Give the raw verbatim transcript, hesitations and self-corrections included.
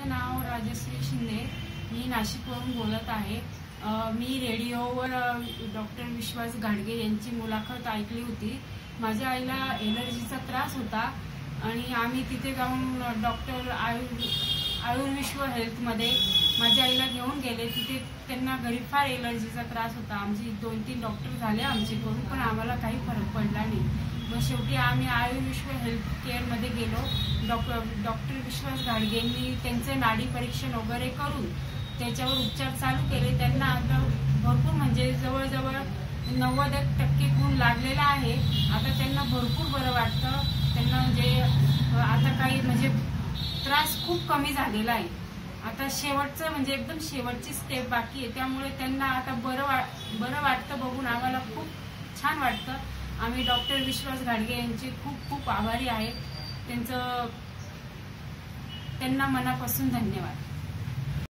माझं नाव राजश्री शिंदे, मी नाशिकवरून बोलत आहे। मी रेडिओवर डॉक्टर विश्वास घाडगे यांची मुलाखत ऐकली होती। माझ्या आईला एलर्जीचा त्रास होता आणि आम्ही तिथे जाऊन डॉक्टर आयु आयुर्विश्व हेल्थमध्ये माझ्या आईला घेऊन गेले। तिथे त्यांना घरी फार एलर्जीचा त्रास होता। आमची दोन तीन डॉक्टर झाले आमचे करून, पण आम्हाला काही फरक पडला नाही। मग शेवटी आम्ही आयुर्विश्व हेल्थ केअरमध्ये गेलो। डॉक्टर डॉक्टर विश्वास घाडगेंनी त्यांचे नाडी परीक्षण वगैरे करून त्याच्यावर उपचार चालू केले। त्यांना आता भरपूर म्हणजे जवळजवळ नव्वद टक्के गुण लागलेला आहे। आता त्यांना भरपूर बरं वाटतं। त्यांना म्हणजे आता काही म्हणजे त्रास खूप कमी झालेला आहे। आता शेवटचं म्हणजे एकदम शेवटची स्टेप बाकी आहे, त्यामुळे त्यांना आता बरं वा बरं वाटतं बघून आम्हाला खूप छान वाटतं। आम्ही डॉक्टर विश्वास घाडगे यांचे खूप खूप आभारी आहे। त्यांचं त्यांना मनापासून धन्यवाद।